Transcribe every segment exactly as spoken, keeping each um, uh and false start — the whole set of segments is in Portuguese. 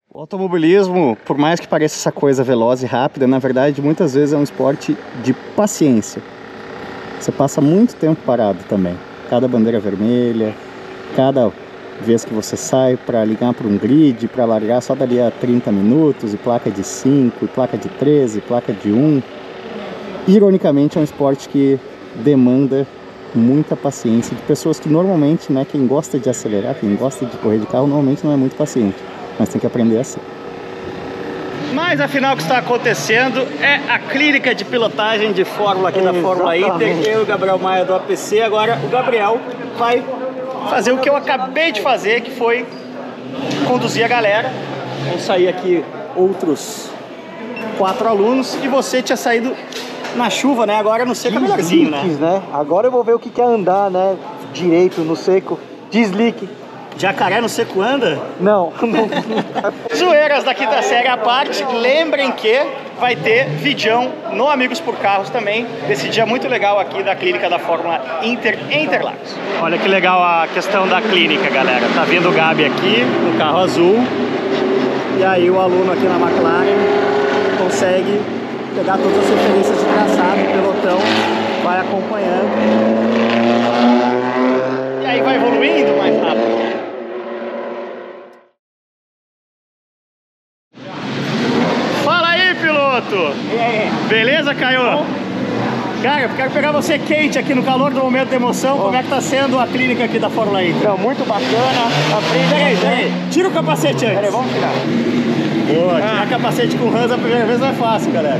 O automobilismo, por mais que pareça essa coisa veloz e rápida, na verdade muitas vezes é um esporte de paciência. Você passa muito tempo parado também. Cada bandeira vermelha, cada vez que você sai para ligar para um grid, para largar só dali a trinta minutos, e placa de cinco, e placa de treze, e placa de um. Ironicamente é um esporte que demanda muita paciência de pessoas que normalmente, né, quem gosta de acelerar, quem gosta de correr de carro, normalmente não é muito paciente. Mas tem que aprender assim. Mas afinal o que está acontecendo é a clínica de pilotagem de Fórmula aqui Exatamente. da Fórmula Inter. Eu e o Gabriel Maia do A P C. Agora o Gabriel vai fazer o que eu acabei de fazer, que foi conduzir a galera. Vão sair aqui outros quatro alunos e você tinha saído na chuva, né? Agora no seco é melhorzinho, né? né? Agora eu vou ver o que é andar, né? Direito no seco, de slick. Jacaré no seco anda? Não, não. Zoeiras da quinta série à parte, lembrem que vai ter vidão no Amigos por Carros também, desse dia muito legal aqui da clínica da Fórmula Inter em Interlagos. Olha que legal a questão da clínica, galera. Tá vendo o Gabi aqui, no carro azul, e aí o aluno aqui na McLaren consegue pegar todas as referências de traçado, o pelotão vai acompanhando. E aí vai evoluindo mais rápido. E aí? Beleza, Caio? Bom. Cara, eu quero pegar você quente aqui no calor do momento de emoção. Bom. Como é que tá sendo a clínica aqui da Fórmula Inter? Então, muito bacana. A peraí, peraí. Tira o capacete antes. Peraí, vamos tirar. Boa, tirar ah. capacete com Hans a primeira vez não é fácil, galera.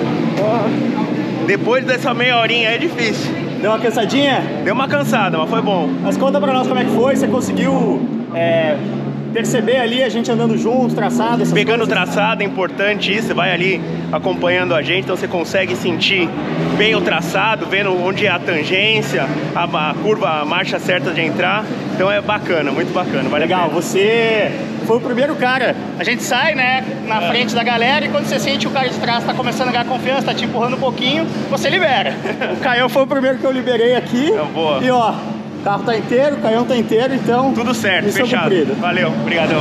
Oh. Depois dessa meia horinha é difícil. Deu uma cansadinha? Deu uma cansada, mas foi bom. Mas conta pra nós como é que foi. Você conseguiu... É... perceber ali a gente andando junto, traçado, essas Pegando o coisas. traçado, é importante isso, você vai ali acompanhando a gente, então você consegue sentir bem o traçado, vendo onde é a tangência, a, a curva, a marcha certa de entrar, então é bacana, muito bacana. Vale Legal, você foi o primeiro cara, a gente sai, né, na é. frente da galera e quando você sente o cara de trás tá começando a ganhar confiança, tá te empurrando um pouquinho, você libera. O Caio foi o primeiro que eu liberei aqui, então, boa. E ó, o carro tá inteiro, o canhão tá inteiro, então... Tudo certo, fechado. Cumprido. Valeu, obrigadão.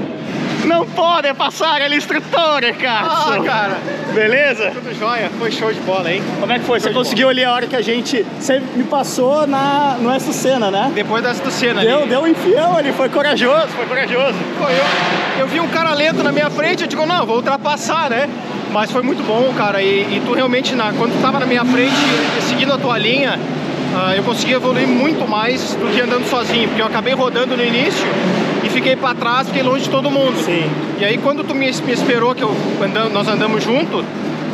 Não pode passar ele instrutor, Carson. Ah, cara. Beleza? Tudo jóia, foi show de bola, hein? Como é que foi? Você conseguiu ali a hora que a gente... Você me passou na... no S Senna, né? Depois da S Senna deu, ali. Deu um enfião ali, foi corajoso, foi corajoso. Foi, eu, eu vi um cara lento na minha frente, eu digo, não, vou ultrapassar, né? Mas foi muito bom, cara, e, e tu realmente, na, quando tu tava na minha frente, seguindo a tua linha... Uh, eu consegui evoluir muito mais do que andando sozinho, porque eu acabei rodando no início e fiquei para trás, fiquei longe de todo mundo. Sim. E aí quando tu me, me esperou que eu andam, nós andamos junto, uh,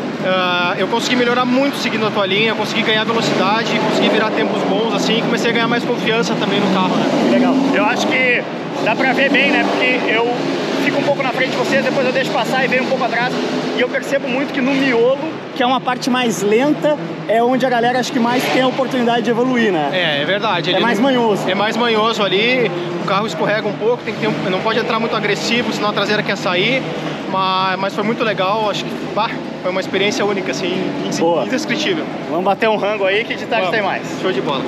eu consegui melhorar muito seguindo a tua linha, consegui ganhar velocidade, consegui virar tempos bons assim, e comecei a ganhar mais confiança também no carro, né? Legal. Eu acho que dá pra ver bem, né? Porque eu fico um pouco na frente de vocês, depois eu deixo passar e venho um pouco atrás. E eu percebo muito que no miolo, que é uma parte mais lenta, é onde a galera acho que mais tem a oportunidade de evoluir, né? É, é verdade. É mais manhoso. É mais manhoso ali, o carro escorrega um pouco, tem que ter um, não pode entrar muito agressivo, senão a traseira quer sair. Mas, mas foi muito legal, acho que bah, foi uma experiência única, assim, indescritível. Vamos bater um rango aí que de tarde tem mais. Show de bola.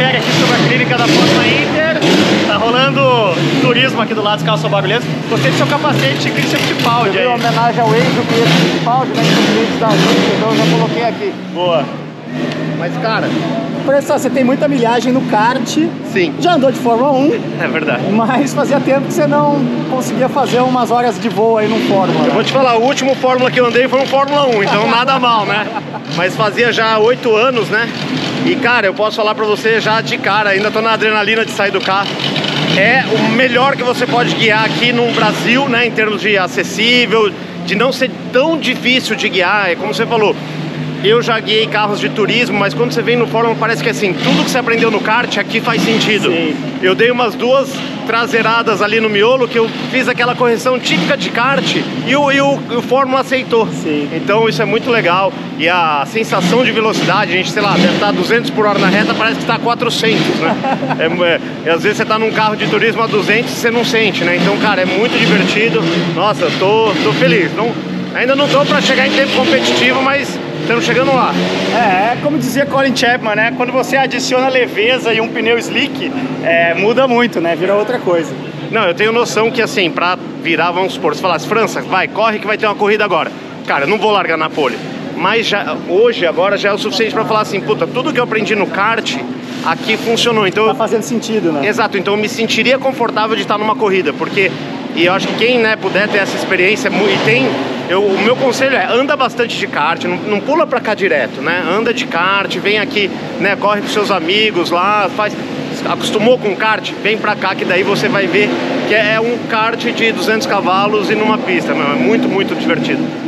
matéria aqui sobre a clínica da Fórmula Inter. Tá rolando turismo aqui do lado dos carros são barulhentos. Gostei do seu capacete, Christian Fittipaldi. Em homenagem ao Enzo Fittipaldi, né, que são clientes da gente, então eu já coloquei aqui. Boa. Mas, cara... Professor, você tem muita milhagem no kart. Sim. Já andou de Fórmula um. É verdade. Mas fazia tempo que você não conseguia fazer umas horas de voo aí no Fórmula. Eu vou te falar, o último Fórmula que eu andei foi um Fórmula um, então nada mal, né? Mas fazia já oito anos, né? E, cara, eu posso falar pra você já de cara, ainda tô na adrenalina de sair do carro. É o melhor que você pode guiar aqui no Brasil, né? Em termos de acessível, de não ser tão difícil de guiar. É como você falou, eu já guiei carros de turismo, mas quando você vem no Fórmula parece que assim, tudo que você aprendeu no kart aqui faz sentido. Sim. Eu dei umas duas traseiradas ali no miolo que eu fiz aquela correção típica de kart e o, e o, o Fórmula aceitou. Sim. Então isso é muito legal. E a sensação de velocidade, a gente, sei lá, deve estar duzentos por hora na reta, parece que está a quatrocentos, né? é, é, às vezes você está num carro de turismo a duzentos e você não sente, né? Então, cara, é muito divertido. Nossa, eu tô, tô feliz. Não, ainda não tô para chegar em tempo competitivo, mas estamos chegando lá. É, é como dizia Colin Chapman, né? Quando você adiciona leveza e um pneu slick, é, muda muito, né? Vira outra coisa. Não, eu tenho noção que assim, pra virar, vamos supor, se falasse, França, vai, corre que vai ter uma corrida agora. Cara, eu não vou largar na pole. Mas já, hoje, agora, já é o suficiente pra falar assim, puta, tudo que eu aprendi no kart, aqui funcionou. Então, Tá fazendo sentido, né? exato, então eu me sentiria confortável de estar numa corrida, porque, e eu acho que quem, né, puder ter essa experiência, e tem, eu, o meu conselho é, anda bastante de kart, não, não pula pra cá direto, né, anda de kart, vem aqui, né, corre com seus amigos lá, faz, acostumou com kart, vem pra cá que daí você vai ver que é um kart de duzentos cavalos e numa pista, meu, é muito, muito divertido.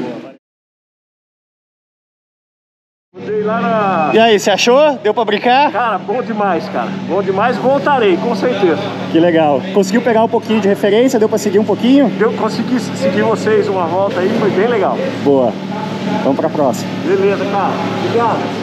Lá na... E aí, você achou? Deu pra brincar? Cara, bom demais, cara. Bom demais, voltarei, com certeza. Que legal. Conseguiu pegar um pouquinho de referência? Deu pra seguir um pouquinho? Eu consegui seguir vocês uma volta aí, foi bem legal. Boa. Vamos pra próxima. Beleza, cara. Obrigado.